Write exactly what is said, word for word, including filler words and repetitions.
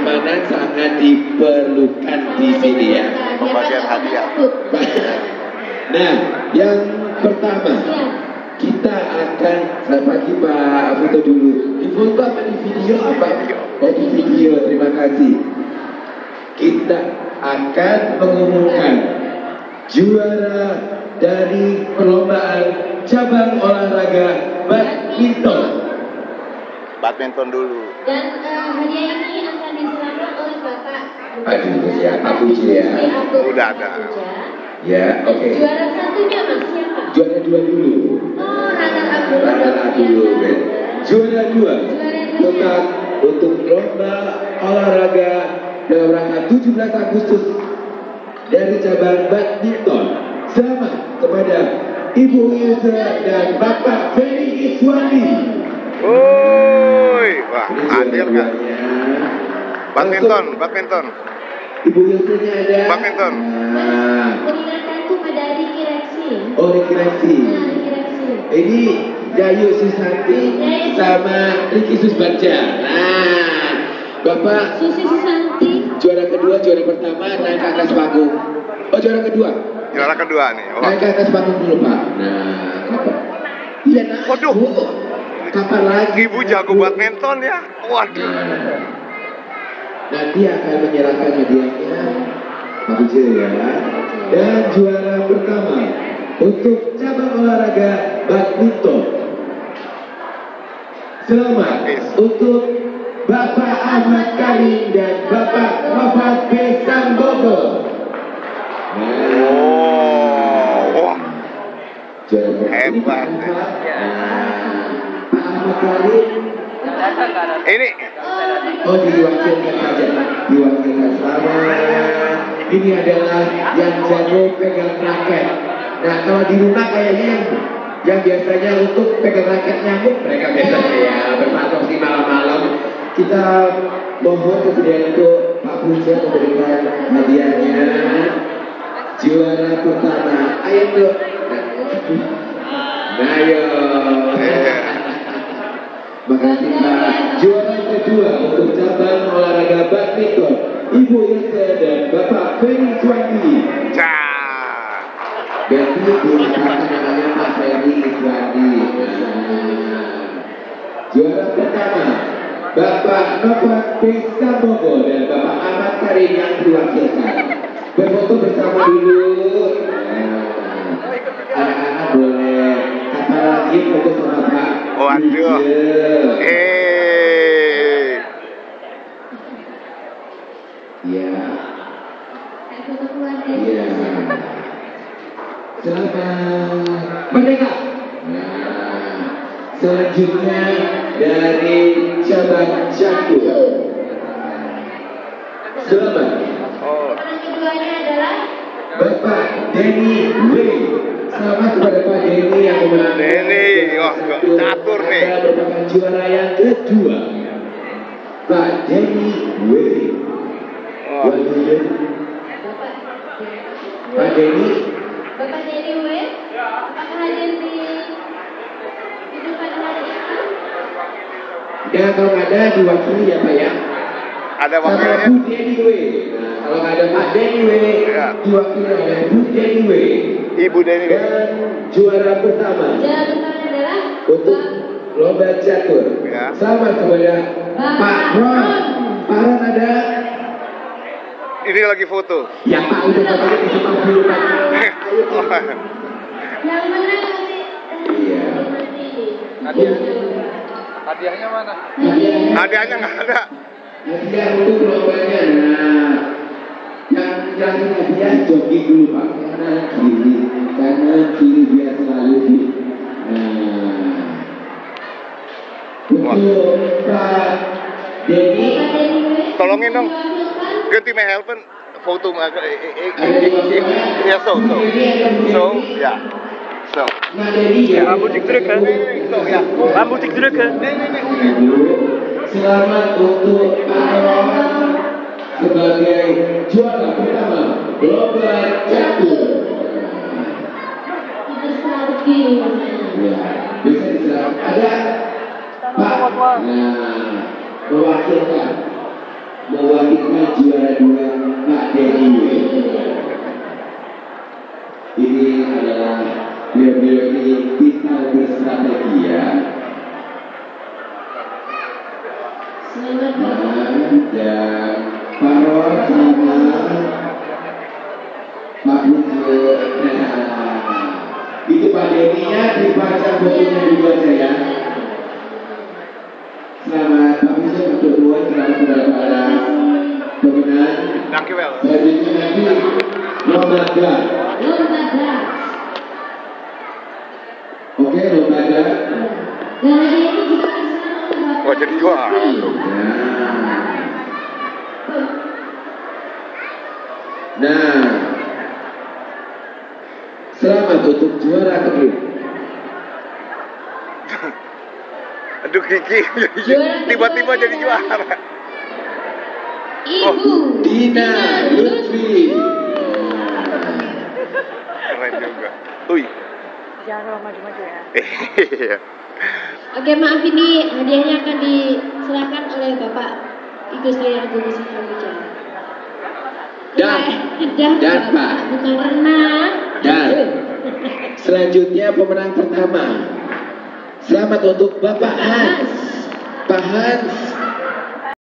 keamanan sangat diperlukan di sini ya. Pembagian hadiah. Nah, yang pertama kita akan selamat pagi Pak, foto dulu. Di foto apa di video apa? Oh di video, terima kasih. Kita akan mengumumkan juara dari perlombaan cabang olahraga badminton. Badminton dulu. Dan uh, hadiah ini akan diserahkan oleh Bapak. Aduh, ya, aku ya. Udah ada. Ya, oke. Okay. Juara satunya Mas siapa? Juara dua dulu. Oh, Rana Abdul. Rana Abdul. Juara dua. Tetap untuk lomba olahraga dalam rangka tujuh belas Agustus dari cabang badminton. Selamat kepada Ibu Ilse dan Bapak Ferry Iswandi. Woi, wah, hadir nggak? Badminton, badminton. Ibu Ilse-nya ada. Badminton. Nah. Mengingatkan tuh pada Riki Reksi. Oh, Riki Reksi. Nah, Riki Reksi. Ini Dayu Susanti sama Riki Susbaca. Nah, Bapak Susi Susanti. Juara kedua, juara pertama naik ke atas panggung. Oh, juara kedua. Juara kedua nih. Oh. Naik ke atas panggung dulu, Pak. Nah, kapan? Iya, nah. Waduh. Kapan lagi? Ibu jago badminton ya. Waduh. Nah, nanti akan menyerahkan hadiahnya Pak Uje ya. Dan juara pertama untuk cabang olahraga badminton. Selamat untuk Bapak Ahmad Karim dan Bapak Nofat B. Sambogo. Oh, wah. Hebat. Pak Ahmad Karim. Ini. Oh, diwakilkan saja. Diwakilkan selamat. Ini adalah yang jago pegang raket. Nah, kalau di rumah kayaknya yang yang biasanya untuk pegang raket nyamuk, mereka biasanya ya berpatok di malam-malam. Kita mohon kesediaan untuk Pak Punca memberikan hadiahnya. Juara pertama, ayo dok. Nah, ayo. Makasih Pak. Juara kedua untuk cabang olahraga badminton, Ibu Ilse dan Bapak Ferry Iswandi. Berarti dinyatakan namanya Pak Ferry Iswandi. Nah, juara pertama Bapak Nofat B. Sambogo dan Bapak Ahmad Karim yang diwakilkan. Berfoto bersama dulu. Nah, anak-anak boleh kata lagi foto sama Pak. Waduh. Eh. Ya. Iya. Selamat merdeka. Nah, selanjutnya dari cabang catur. Selamat. Oh. Orang keduanya adalah Bapak Denny W. Selamat kepada Pak Denny yang memenangkan. Denny, wah, catur nih. Anda merupakan juara yang kedua. Pak Denny W. Oh. Pak Denny. Bapak Denny W. Apakah hadir di hidup pada hari ini? Ya, kalau ada diwakili ya Pak ya. Ada Sama wakilnya. Bu Denny W. Nah, kalau nggak ada Pak Denny W, Ya. diwakili oleh Bu Denny W. Ibu Denny. Dan juara pertama Juara pertama adalah untuk lomba catur. Ya. Selamat kepada Pak Ron. Pak Ron ada? Ini lagi foto. Ya Pak, udah fotonya di depan dulu Pak. yang menang nanti. Iya. Hadiah. Hadiahnya mana? Hadiahnya, Hadiahnya nggak ada. hadiah untuk lombanya. Nah, yang yang hadiah jogging dulu Pak. Kanan kiri, kanan kiri biar selalu di. Nah, untuk Pak Denny. Tolongin dong. Ganti my helpen foto uh, Ada di bawah. ya so so so ya so Nah, Denny ya. Aan moet ik drukken? so ya Waar moet ik drukken? Selamat untuk Pak Ron sebagai juara pertama lomba catur. Ya, bisa diserahkan. Ada Pak. Nah, mewakilkan mewakilkan dua Pak Denny. Ini adalah beliau-beliau ini pintar berstrategi ya. Selamat Dan Farol sama Pak Bungsu. Itu Pak Denny-nya dibaca fotonya dulu aja ya. Selamat Pak Bungsu untuk dua, selamat kepada para pemenang. Dank je wel. Selanjutnya nanti lomba gas. Lomba gas. Oke, lomba gas. Dan hadiah ini juga diserahkan oleh Bapak Wah, jadi juara. Nah, selamat untuk juara kedua. Aduh Kiki, Juara tiba-tiba kedua jadi adalah juara. Ibu Dina Lutfi. Keren juga. Ui. Jangan lupa maju-maju ya. Iya. Oke, maaf ini hadiahnya akan diserahkan oleh Bapak Ibu Sri Agung Kamboja. Dan, dan, dan Pak. bukan renang. Dan selanjutnya pemenang pertama. Selamat untuk Bapak Hans. Pak Hans